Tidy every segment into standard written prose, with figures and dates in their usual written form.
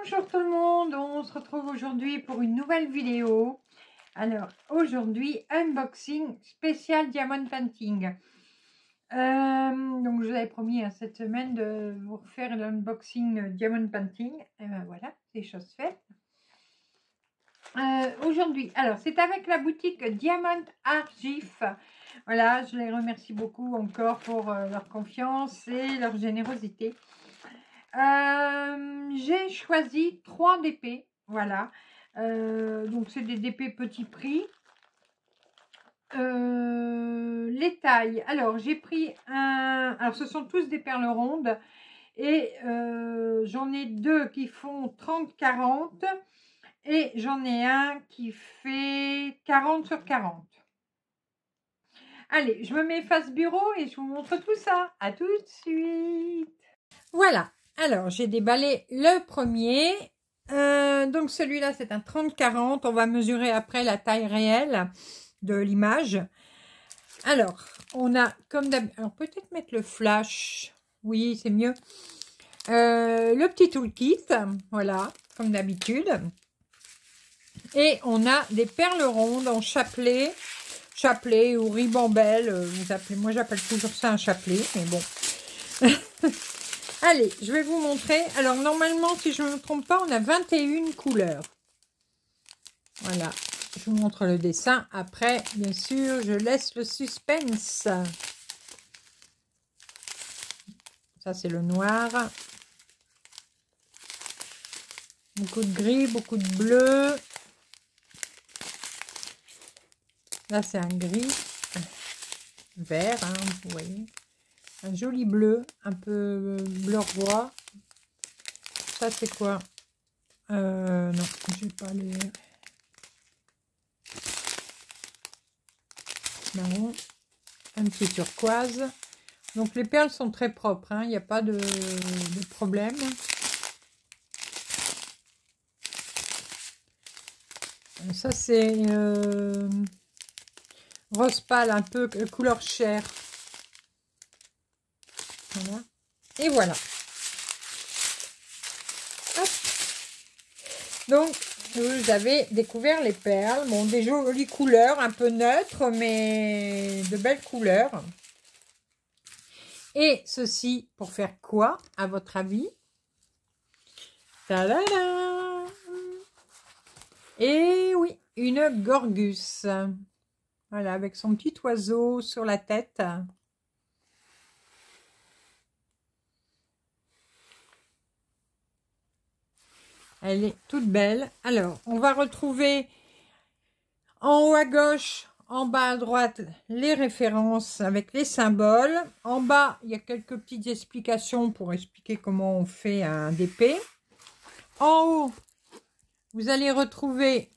Bonjour tout le monde, on se retrouve aujourd'hui pour une nouvelle vidéo. Alors aujourd'hui, unboxing spécial Diamond Painting. Donc je vous avais promis cette semaine de vous refaire l'unboxing Diamond Painting. Et ben voilà, c'est chose faite. Aujourd'hui, alors c'est avec la boutique Diamond Argif. Voilà, je les remercie beaucoup encore pour leur confiance et leur générosité. J'ai choisi 3 DP, voilà. Donc c'est des DP petit prix. Les tailles, alors j'ai pris alors ce sont tous des perles rondes et j'en ai 2 qui font 30-40 et j'en ai un qui fait 40 sur 40. Allez, je me mets face bureau et je vous montre tout ça. À tout de suite. Voilà. Alors, j'ai déballé le premier. Donc, celui-là, c'est un 30-40. On va mesurer après la taille réelle de l'image. Alors, on a comme d'habitude... Alors, peut-être mettre le flash. Oui, c'est mieux. Le petit toolkit. Voilà, comme d'habitude. Et on a des perles rondes en chapelet. Chapelet ou ribambelle. Vous appelez, moi, j'appelle toujours ça un chapelet. Mais bon... Allez, je vais vous montrer. Alors, normalement, si je ne me trompe pas, on a 21 couleurs. Voilà. Je vous montre le dessin. Après, bien sûr, je laisse le suspense. Ça, c'est le noir. Beaucoup de gris, beaucoup de bleu. Là, c'est un gris. Vert, hein, vous voyez. Un joli bleu, un peu bleu roi. Ça, c'est quoi? Non, je vais pas les... Marron. Un petit turquoise. Donc, les perles sont très propres. Hein, il n'y a pas de problème. Ça, c'est rose pâle, un peu couleur chair. Voilà. Et voilà. Hop. Donc, vous avez découvert les perles. Bon, des jolies couleurs, un peu neutres, mais de belles couleurs. Et ceci, pour faire quoi, à votre avis? Ta-da-da! Et oui, une Gorgus. Voilà, avec son petit oiseau sur la tête. Elle est toute belle. Alors, on va retrouver en haut à gauche, en bas à droite, les références avec les symboles. En bas, il y a quelques petites explications pour expliquer comment on fait un DP. En haut, vous allez retrouver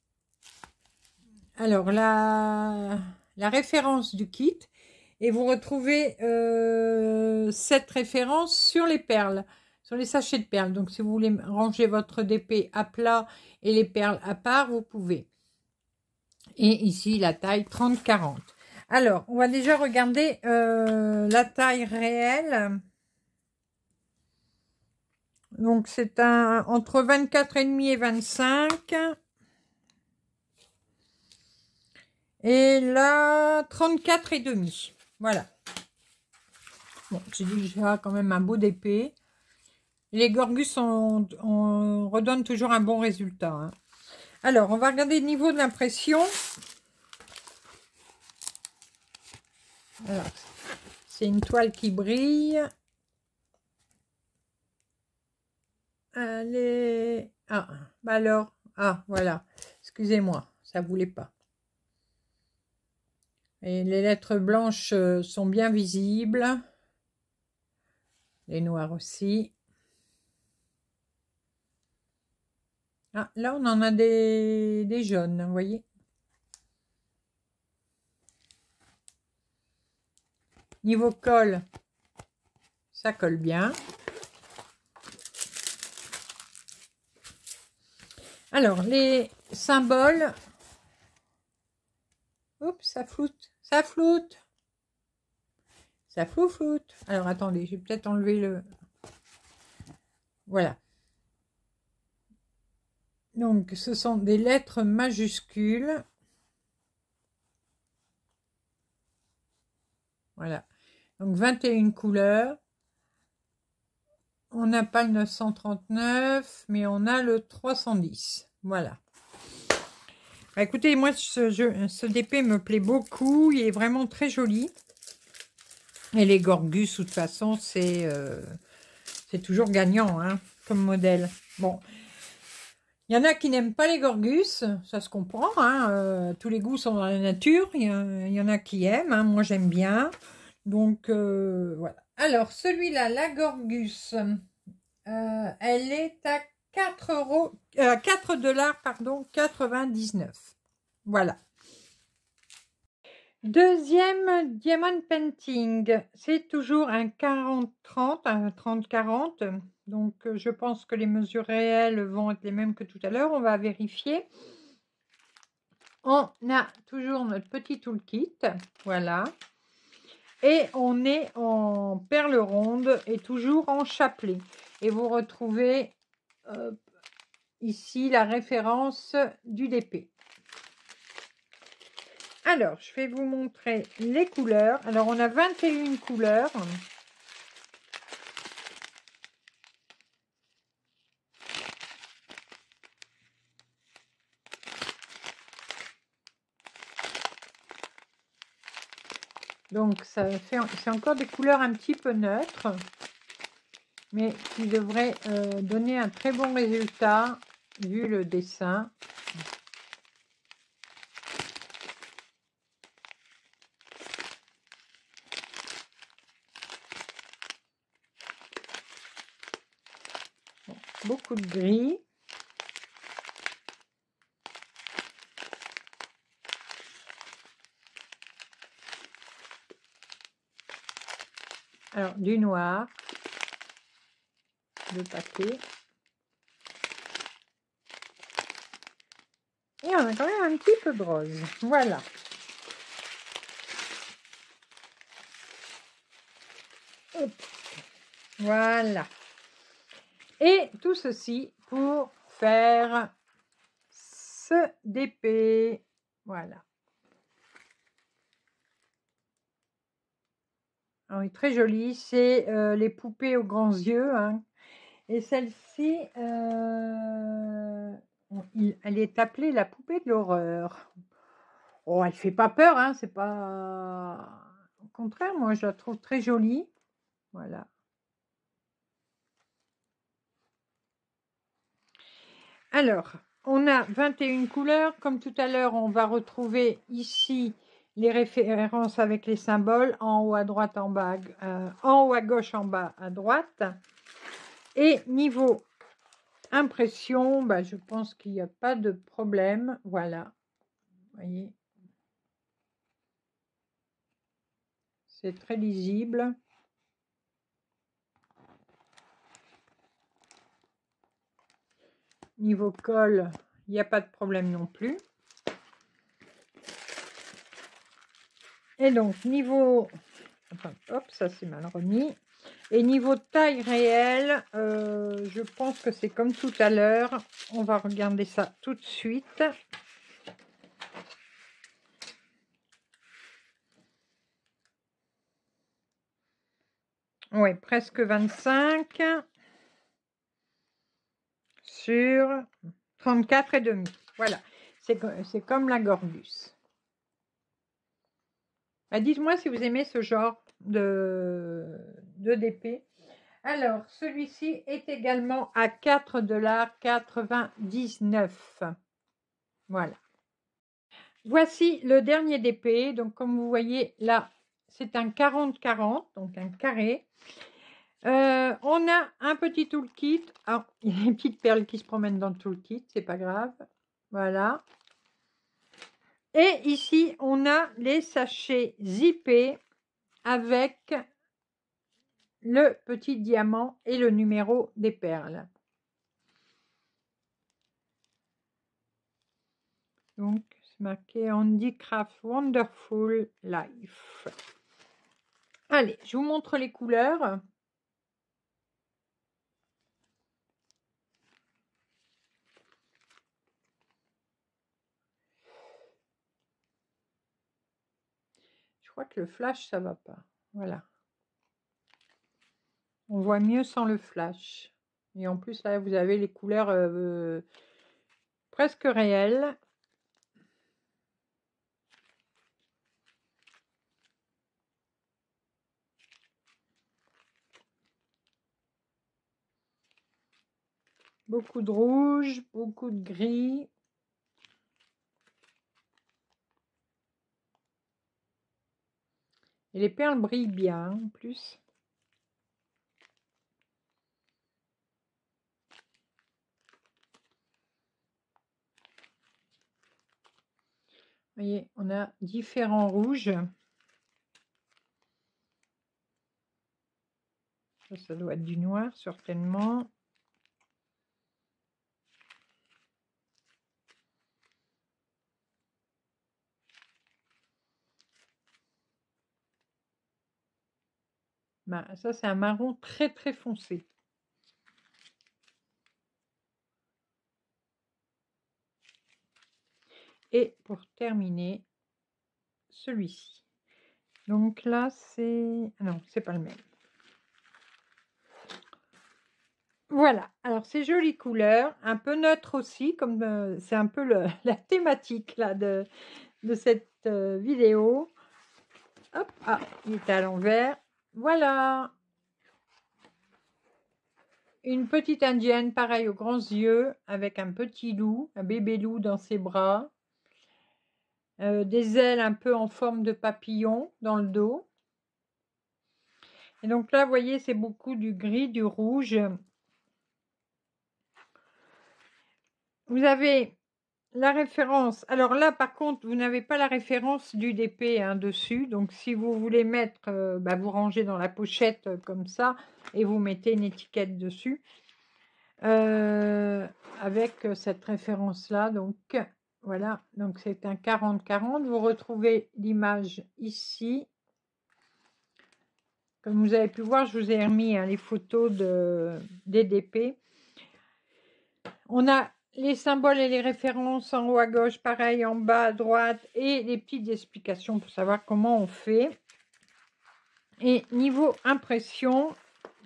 alors la référence du kit. Et vous retrouvez cette référence sur les perles. Sur les sachets de perles. Donc, si vous voulez ranger votre DP à plat et les perles à part, vous pouvez. Et ici, la taille 30-40. Alors, on va déjà regarder la taille réelle. Donc, c'est un entre 24,5 et 25. Et là, 34,5. Voilà. Bon, j'ai déjà quand même un beau DP. Les Gorgus, on redonne toujours un bon résultat. Hein. Alors, on va regarder le niveau de l'impression. Alors, c'est une toile qui brille. Allez. Ah, bah alors. Ah, voilà. Excusez-moi, ça ne voulait pas. Et les lettres blanches sont bien visibles. Les noires aussi. Ah, là, on en a des jaunes, vous voyez. Niveau colle, ça colle bien. Alors, les symboles. Oups, ça floute, ça floute. Ça floute. Alors, attendez, je vais peut-être enlever le... Voilà. Donc, ce sont des lettres majuscules. Voilà. Donc, 21 couleurs. On n'a pas le 939, mais on a le 310. Voilà. Bah, écoutez, moi, ce DP me plaît beaucoup. Il est vraiment très joli. Et les Gorgus, de toute façon, c'est toujours gagnant, hein, comme modèle. Bon. Il y en a qui n'aiment pas les Gorgus, ça se comprend, hein, tous les goûts sont dans la nature, il y en a qui aiment, hein, moi j'aime bien, donc voilà. Alors celui-là, la Gorgus, elle est à 4 dollars, pardon, 99. Voilà. Deuxième Diamond Painting, c'est toujours un 40-30, un 30-40. Donc, je pense que les mesures réelles vont être les mêmes que tout à l'heure. On va vérifier. On a toujours notre petit toolkit. Voilà. Et on est en perle ronde et toujours en chapelet. Et vous retrouvez ici la référence du DP. Alors, je vais vous montrer les couleurs. Alors, on a 21 couleurs. Donc, c'est encore des couleurs un petit peu neutres, mais qui devraient donner un très bon résultat, vu le dessin. Bon, beaucoup de gris. Alors, du noir, le papier. Et on a quand même un petit peu de rose. Voilà. Hop. Voilà. Et tout ceci pour faire ce DP. Voilà. Alors, il est très joli. C'est les poupées aux grands yeux. Hein. Et celle-ci, elle est appelée la poupée de l'horreur. Oh, elle fait pas peur, hein, c'est pas... Au contraire, moi, je la trouve très jolie. Voilà. Alors, on a 21 couleurs. Comme tout à l'heure, on va retrouver ici les références avec les symboles en haut à droite, en bas, en haut à gauche, en bas à droite. Et niveau impression, bah, je pense qu'il n'y a pas de problème. Voilà. Vous voyez. C'est très lisible. Niveau colle, il n'y a pas de problème non plus. Et donc, niveau... Enfin, hop, ça c'est mal remis. Et niveau taille réelle, je pense que c'est comme tout à l'heure. On va regarder ça tout de suite. Oui, presque 25 sur 34,5. Voilà, c'est comme la Gorgus. Dites-moi si vous aimez ce genre de DP. Alors, celui-ci est également à 4,99 $. Voilà. Voici le dernier DP. Donc, comme vous voyez, là, c'est un 40-40, donc un carré. On a un petit toolkit. Alors, il y a une petite perle qui se promène dans le toolkit, c'est pas grave. Voilà. Et ici, on a les sachets zippés avec le petit diamant et le numéro des perles. Donc, c'est marqué Handicraft Wonderful Life. Allez, je vous montre les couleurs. crois que le flash, ça va pas. Voilà. On voit mieux sans le flash. Et en plus, là, vous avez les couleurs presque réelles. Beaucoup de rouge, beaucoup de gris. Et les perles brillent bien, en plus. Vous voyez, on a différents rouges. Ça doit être du noir, certainement. Ben, ça, c'est un marron très, très foncé. Et pour terminer, celui-ci. Donc là, c'est... Ah non, c'est pas le même. Voilà, alors ces jolies couleurs, un peu neutres aussi, comme c'est un peu la thématique là, de cette vidéo. Hop, ah, il est à l'envers. Voilà. Une petite indienne, pareil, aux grands yeux, avec un petit loup, un bébé loup dans ses bras. Des ailes un peu en forme de papillon dans le dos. Et donc là, vous voyez, c'est beaucoup du gris, du rouge. Vous avez la référence. Alors là, par contre, vous n'avez pas la référence du DP dessus. Donc, si vous voulez mettre, vous rangez dans la pochette comme ça et vous mettez une étiquette dessus avec cette référence-là. Donc, voilà. Donc, c'est un 40-40. Vous retrouvez l'image ici. Comme vous avez pu voir, je vous ai remis les photos des DP. On a les symboles et les références en haut à gauche, pareil en bas à droite, et les petites explications pour savoir comment on fait. Et niveau impression,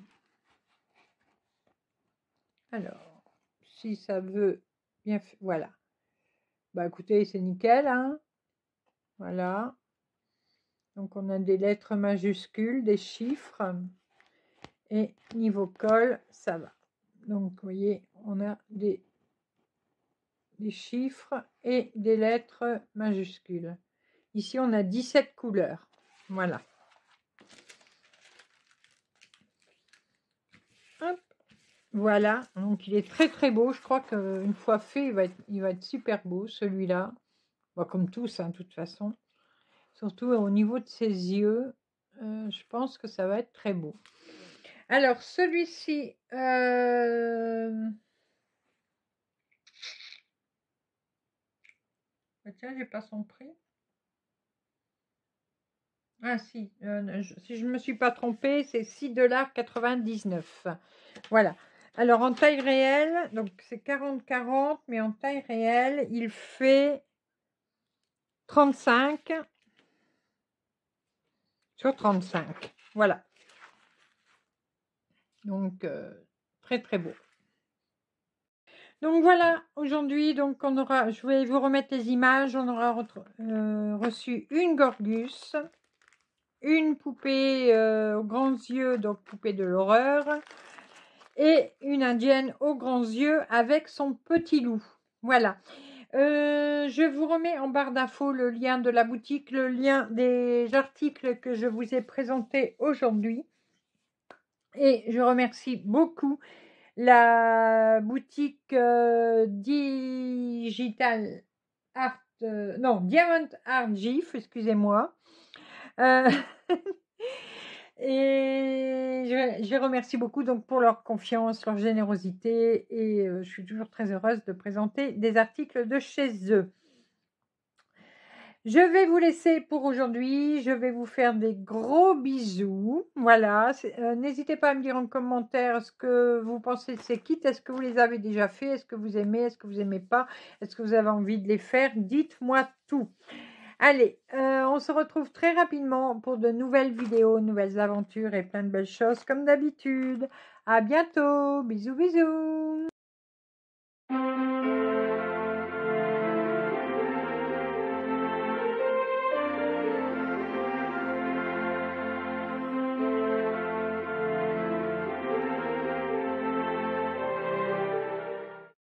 alors, si ça veut bien, voilà. Bah écoutez, c'est nickel, hein. Voilà. Donc on a des lettres majuscules, des chiffres, et niveau colle, ça va. Donc vous voyez, on a des chiffres et des lettres majuscules. Ici, on a 17 couleurs. Voilà. Hop. Voilà. Donc, il est très, très beau. Je crois qu'une fois fait, il va être super beau, celui-là. Bon, comme tous, de toute façon. Surtout au niveau de ses yeux. Je pense que ça va être très beau. Alors, celui-ci... Tiens, j'ai pas son prix. Ah si, si je ne me suis pas trompée, c'est 6,99 $. Voilà. Alors en taille réelle, donc c'est 40-40, mais en taille réelle, il fait 35 sur 35. Voilà. Donc très très beau. Donc voilà, aujourd'hui, donc je vais vous remettre les images. On aura reçu une Gorgus, une poupée aux grands yeux, donc poupée de l'horreur, et une indienne aux grands yeux avec son petit loup. Voilà. Je vous remets en barre d'infos le lien de la boutique, le lien des articles que je vous ai présentés aujourd'hui. Et je remercie beaucoup la boutique Digital Art, non, Diamond Art GIF, excusez-moi. Et je les remercie beaucoup donc pour leur confiance, leur générosité, et je suis toujours très heureuse de présenter des articles de chez eux. Je vais vous laisser pour aujourd'hui. Je vais vous faire des gros bisous. Voilà. N'hésitez pas à me dire en commentaire ce que vous pensez de ces kits. Est-ce que vous les avez déjà fait? Est-ce que vous aimez? Est-ce que vous n'aimez pas? Est-ce que vous avez envie de les faire? Dites-moi tout. Allez, on se retrouve très rapidement pour de nouvelles vidéos, nouvelles aventures et plein de belles choses comme d'habitude. À bientôt. Bisous, bisous.